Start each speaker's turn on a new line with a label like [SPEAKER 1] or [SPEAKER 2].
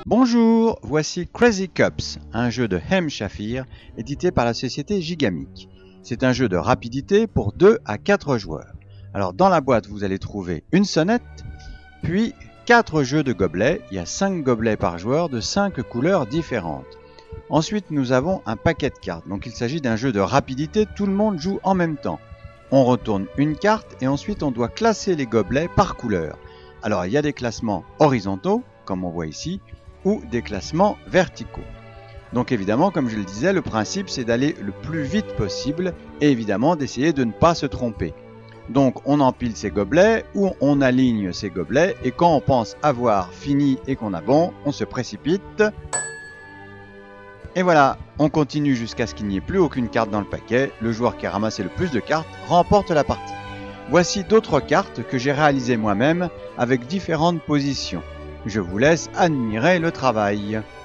[SPEAKER 1] Bonjour, voici Crazy Cups, un jeu de Hem Shafir édité par la société Gigamic. C'est un jeu de rapidité pour 2 à 4 joueurs. Alors dans la boîte vous allez trouver une sonnette, puis 4 jeux de gobelets, il y a 5 gobelets par joueur de 5 couleurs différentes. Ensuite nous avons un paquet de cartes, donc il s'agit d'un jeu de rapidité, tout le monde joue en même temps. On retourne une carte et ensuite on doit classer les gobelets par couleur. Alors il y a des classements horizontaux, comme on voit ici, ou des classements verticaux. Donc évidemment, comme je le disais, le principe c'est d'aller le plus vite possible et évidemment d'essayer de ne pas se tromper. Donc on empile ses gobelets ou on aligne ses gobelets et quand on pense avoir fini et qu'on a bon, on se précipite. Et voilà, on continue jusqu'à ce qu'il n'y ait plus aucune carte dans le paquet. Le joueur qui a ramassé le plus de cartes remporte la partie. Voici d'autres cartes que j'ai réalisées moi-même avec différentes positions. Je vous laisse admirer le travail.